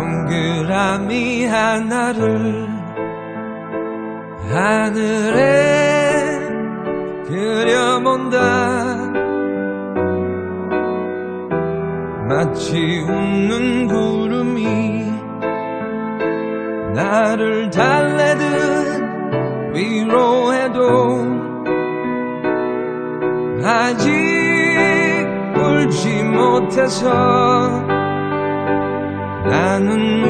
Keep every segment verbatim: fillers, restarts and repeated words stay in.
동그라미 하나를 하늘에 그려본다. 마치 웃는 구름이 나를 달래듯 위로해도 아직 울지 못해서 나는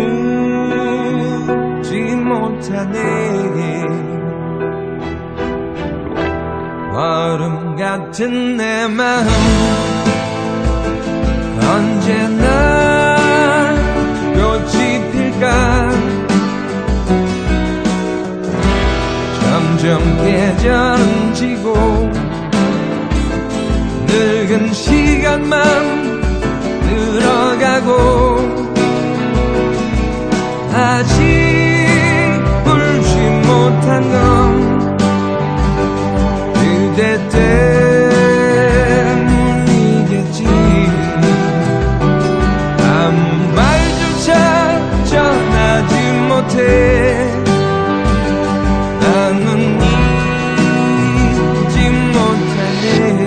울지 못하네. 얼음 같은 내 마음 언제나 꽃이 필까. 점점 계절은 지고 늙은 시간만 늘어가고 아직 울지 못한 건 그대 때문이겠지. 아무 말조차 전하지 못해 나는 잊지 못하네.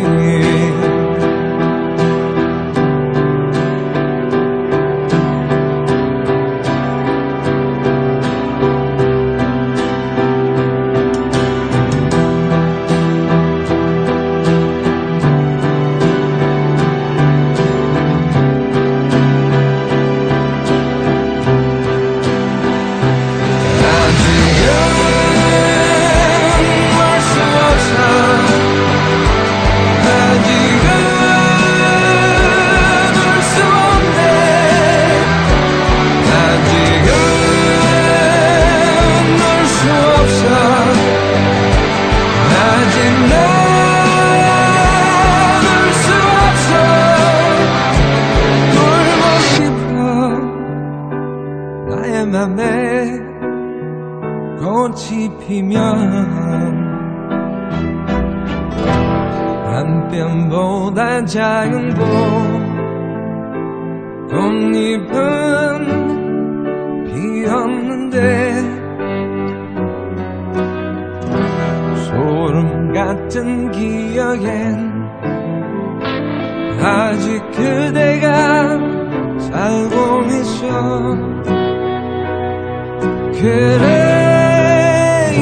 나의 맘에 꽃이 피면 한 뼘보다 작은 꽃 꽃잎은 피었는데 소름 같은 기억엔 아직 그대가 살고 있어. 그래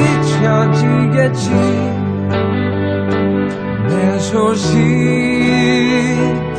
잊혀지겠지 내 소식